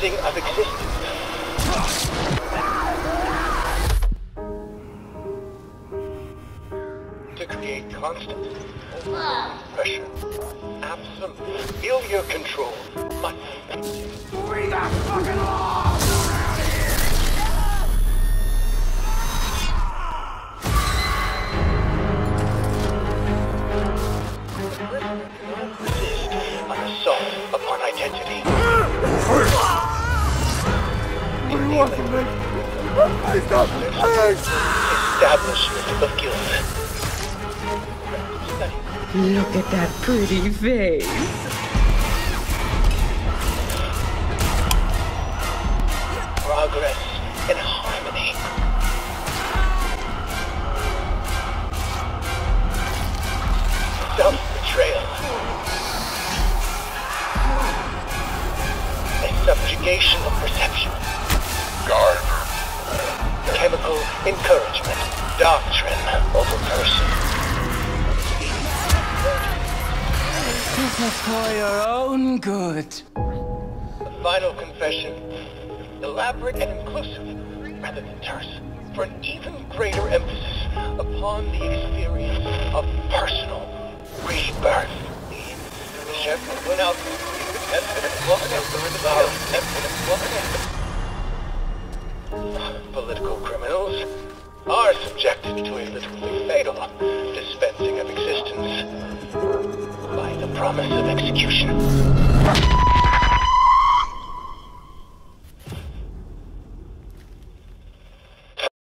dispensing of existence. To create constant pressure. Absolute. Feel your control. But we got fucking laws around here! Resist an assault upon identity. Establishment of guilt. Look at that pretty face. Progress in harmony. Self-betrayal. A subjugation of perception. Guard. Chemical encouragement. Doctrine over person. This is for your own good. The final confession. Elaborate and inclusive, rather than terse, for an even greater emphasis upon the experience of personal rebirth. The chef went out. Political criminals are subjected to a literally fatal dispensing of existence by the promise of execution.